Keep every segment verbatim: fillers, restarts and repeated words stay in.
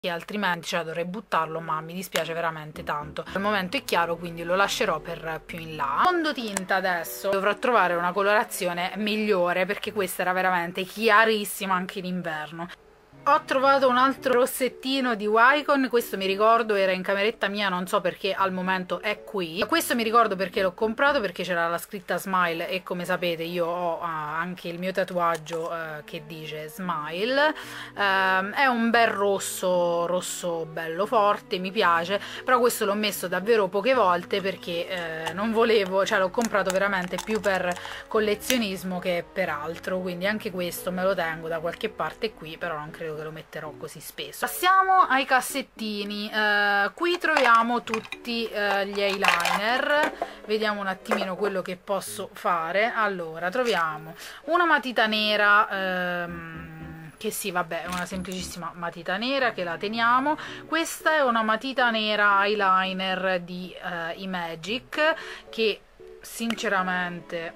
che altrimenti cioè, dovrei buttarlo, ma mi dispiace veramente tanto. Al momento è chiaro, quindi lo lascerò per più in là. Fondotinta adesso dovrò trovare una colorazione migliore, perché questa era veramente chiarissima anche in inverno. Ho trovato un altro rossettino di Wycon, questo mi ricordo era in cameretta mia, non so perché al momento è qui. Questo mi ricordo perché l'ho comprato, perché c'era la scritta Smile e come sapete io ho uh, anche il mio tatuaggio uh, che dice Smile. Uh, è un bel rosso, rosso bello forte, mi piace, però questo l'ho messo davvero poche volte perché uh, non volevo, cioè l'ho comprato veramente più per collezionismo che per altro, quindi anche questo me lo tengo da qualche parte qui, però non credo che lo metterò così spesso. Passiamo ai cassettini. Uh, qui troviamo tutti uh, gli eyeliner, vediamo un attimino quello che posso fare. Allora, troviamo una matita nera, um, che sì, vabbè, è una semplicissima matita nera che la teniamo. Questa è una matita nera eyeliner di uh, Imagic, che sinceramente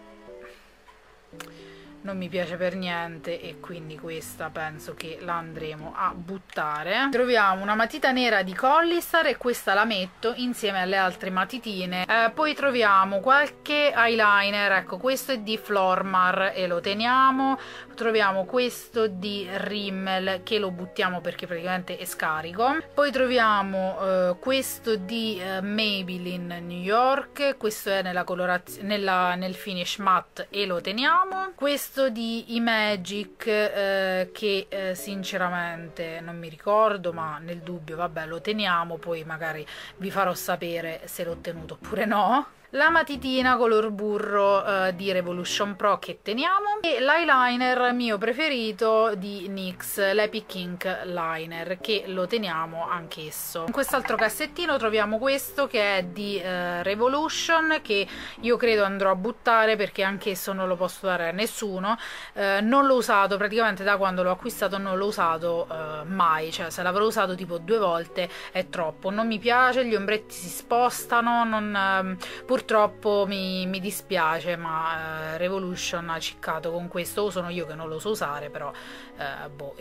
non mi piace per niente e quindi questa penso che la andremo a buttare. Troviamo una matita nera di Collistar e questa la metto insieme alle altre matitine. Eh, poi troviamo qualche eyeliner, ecco questo è di Flormar e lo teniamo. Troviamo questo di Rimmel che lo buttiamo perché praticamente è scarico. Poi troviamo eh, questo di eh, Maybelline New York, questo è nella colorazione, nella, nel finish matte e lo teniamo. Questo di Imagic eh, che eh, sinceramente non mi ricordo, ma nel dubbio vabbè lo teniamo, poi magari vi farò sapere se l'ho tenuto oppure no. La matitina color burro eh, di Revolution Pro che teniamo, e l'eyeliner mio preferito di N Y X, l'Epic Ink Liner, che lo teniamo anch'esso. In quest'altro cassettino troviamo questo che è di eh, Revolution, che io credo andrò a buttare perché anch'esso non lo posso dare a nessuno. Eh, non l'ho usato praticamente da quando l'ho acquistato, non l'ho usato eh, mai, cioè se l'avrò usato tipo due volte è troppo, non mi piace, gli ombretti si spostano, non, eh, purtroppo mi, mi dispiace, ma eh, Revolution ha ciccato con questo, o sono io che non lo so usare, però eh, boh,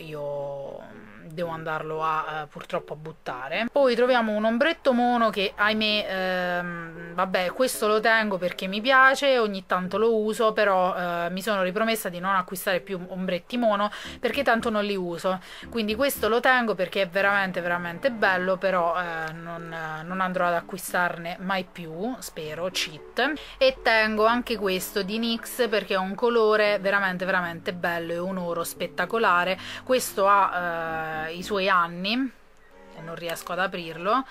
io devo andarlo a eh, purtroppo a buttare. Poi troviamo un ombretto mono che ahimè ehm, vabbè, questo lo tengo perché mi piace, ogni tanto lo uso, però eh, mi sono ripromessa di non acquistare più ombretti mono perché tanto non li uso, quindi questo lo tengo perché è veramente veramente bello, però eh, non, eh, non andrò ad acquistarne mai più, spero, cheat. E tengo anche questo di N Y X perché è un colore veramente veramente bello e un oro spettacolare. Questo ha eh, i suoi anni e non riesco ad aprirlo,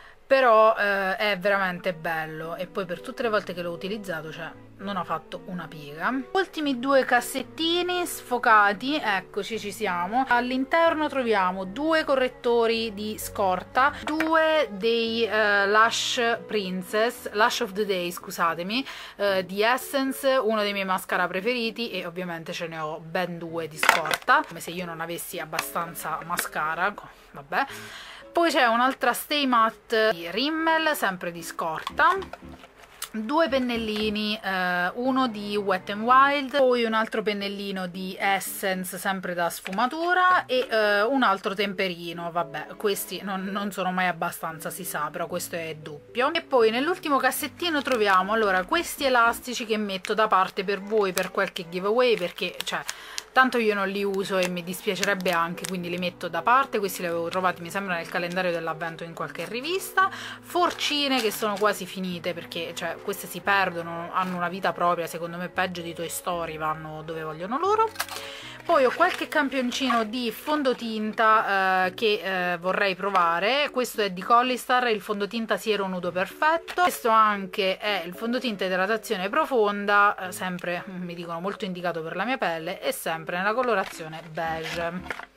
però eh, è veramente bello, e poi per tutte le volte che l'ho utilizzato, cioè, non ha fatto una piega. Ultimi due cassettini sfocati, eccoci, ci siamo. All'interno troviamo due correttori di scorta, due dei uh, Lash Princess, Lash of the Day, scusatemi, uh, di Essence, uno dei miei mascara preferiti, e ovviamente ce ne ho ben due di scorta, come se io non avessi abbastanza mascara, vabbè. Poi c'è un'altra Stay Matte di Rimmel, sempre di scorta, due pennellini, eh, uno di Wet n Wild, poi un altro pennellino di Essence sempre da sfumatura, e eh, un altro temperino, vabbè, questi non, non sono mai abbastanza, si sa, però questo è doppio. E poi nell'ultimo cassettino troviamo allora questi elastici che metto da parte per voi per qualche giveaway, perché cioè tanto io non li uso e mi dispiacerebbe anche, quindi li metto da parte. Questi li avevo trovati mi sembra nel calendario dell'avvento in qualche rivista. Forcine che sono quasi finite perché cioè queste si perdono, hanno una vita propria, secondo me peggio di Toy Story, vanno dove vogliono loro. Poi ho qualche campioncino di fondotinta eh, che eh, vorrei provare. Questo è di Collistar, il fondotinta Siero Nudo Perfetto. Questo anche è il fondotinta idratazione profonda, eh, sempre mi dicono molto indicato per la mia pelle, e sempre nella colorazione beige.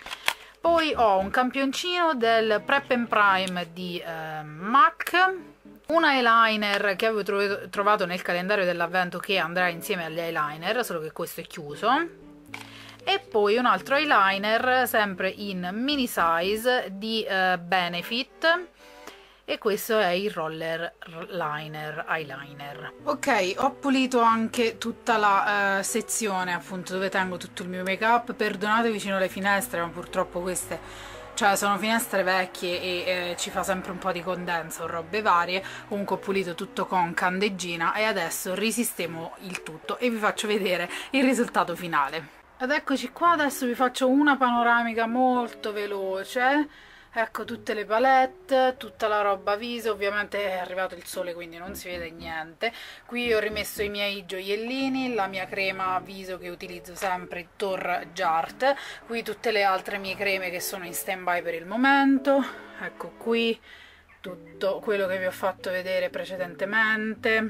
Poi ho un campioncino del Prep and Prime di eh, MAC, un eyeliner che avevo trovato nel calendario dell'avvento che andrà insieme agli eyeliner, solo che questo è chiuso. E poi un altro eyeliner sempre in mini size di uh, Benefit, e questo è il roller liner eyeliner. Ok, ho pulito anche tutta la uh, sezione appunto dove tengo tutto il mio make up. Perdonate vicino alle finestre, ma purtroppo queste cioè sono finestre vecchie e eh, ci fa sempre un po' di condenso o robe varie. Comunque ho pulito tutto con candeggina e adesso risistemo il tutto e vi faccio vedere il risultato finale. Ed eccoci qua, adesso vi faccio una panoramica molto veloce. Ecco tutte le palette, tutta la roba viso, ovviamente è arrivato il sole quindi non si vede niente. Qui ho rimesso i miei gioiellini, la mia crema viso che utilizzo sempre, Tor Jart. Qui tutte le altre mie creme che sono in stand by per il momento. Ecco qui tutto quello che vi ho fatto vedere precedentemente.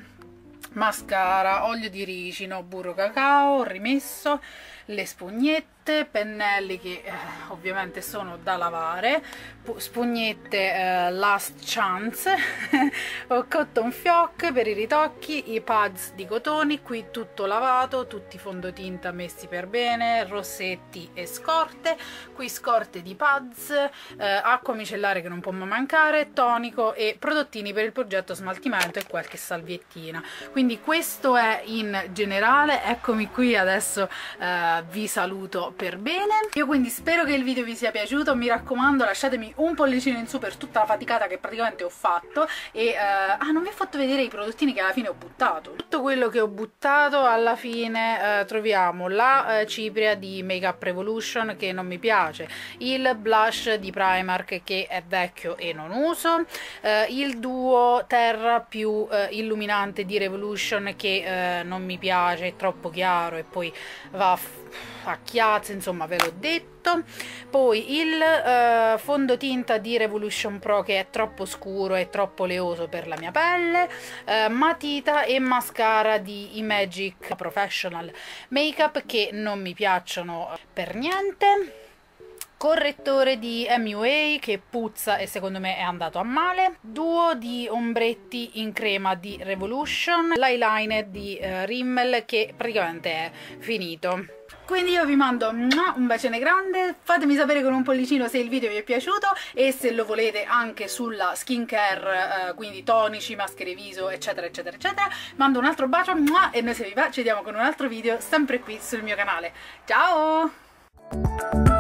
Mascara, olio di ricino, burro cacao, ho rimesso le spugnette, pennelli che eh, ovviamente sono da lavare, spugnette eh, Last Chance, ho cotton fioc per i ritocchi, i pads di cotoni, qui tutto lavato, tutti i fondotinta messi per bene, rossetti e scorte, qui scorte di pads, eh, acqua micellare che non può mai mancare, tonico e prodottini per il progetto smaltimento e qualche salviettina. Quindi questo è in generale, eccomi qui adesso. eh, vi saluto per bene. Io quindi spero che il video vi sia piaciuto, mi raccomando lasciatemi un pollicino in su per tutta la faticata che praticamente ho fatto e eh, ah non vi ho fatto vedere i prodottini che alla fine ho buttato. Tutto quello che ho buttato alla fine eh, troviamo la eh, cipria di Makeup Revolution che non mi piace, il blush di Primark che è vecchio e non uso, eh, il duo terra più eh, illuminante di Revolution che eh, non mi piace, è troppo chiaro e poi va a a chiazze, insomma ve l'ho detto. Poi il uh, fondotinta di Revolution Pro che è troppo scuro e troppo oleoso per la mia pelle, uh, matita e mascara di Imagic Professional Makeup che non mi piacciono per niente, correttore di M U A che puzza e secondo me è andato a male, duo di ombretti in crema di Revolution, l'eyeliner di uh, Rimmel che praticamente è finito. Quindi io vi mando un bacione grande, fatemi sapere con un pollicino se il video vi è piaciuto e se lo volete anche sulla skincare, eh, quindi tonici, maschere viso, eccetera eccetera eccetera. Mando un altro bacio e noi se vi va ci vediamo con un altro video sempre qui sul mio canale. Ciao!